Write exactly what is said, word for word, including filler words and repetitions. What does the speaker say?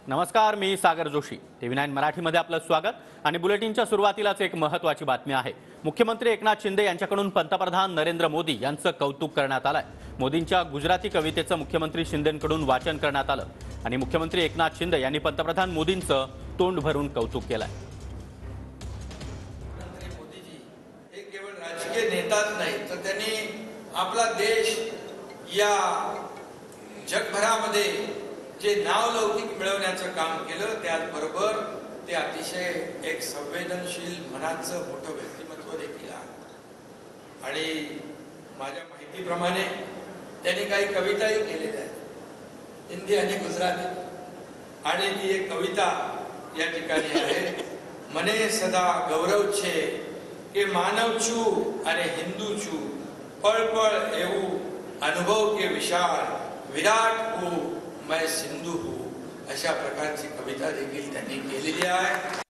नमस्कार, मी Sagar Joshi. TV nine मराठीमध्ये आपलं स्वागत आणि बुलेटिनच्या सुरुवातीलाच एक महत्त्वाची बातमी आहे. मुख्यमंत्री एकनाथ शिंदे यांच्याकडून पंतप्रधान नरेंद्र मोदी यांचं कौतुक करण्यात आलंय. मोदींच्या गुजराती कवितेचं मुख्यमंत्री शिंदेंकडून वाचन करण्यात आलं आणि मुख्यमंत्री एकनाथ शिंदे यांनी पंतप्रधान मोदींचं तोंड भरून कौतुक केलंय. मोदीजी हे केवळ राजकीय नेताच नाही, तर त्यांनी आपला देश या जगभरामध्ये जे नावलौकिक मिळवण्याचं काम केलं, त्याचबरोबर ते अतिशय एक संवेदनशील मनाचं मोठं व्यक्तिमत्व देखील आहे. आणि माझ्या माहितीप्रमाणे त्यांनी काही कविताही केलेल्या आहेत, हिंदी आणि गुजराती. आणि ती एक कविता या ठिकाणी आहे, मने सदा गौरव छे के मानव छू आणि हिंदू छू, पळ पळ एवू अनुभव के विशाल, विराट हूँ मैं सिंधू हूँ, अशा प्रकारची कविता देखील त्यांनी केलेली आहे.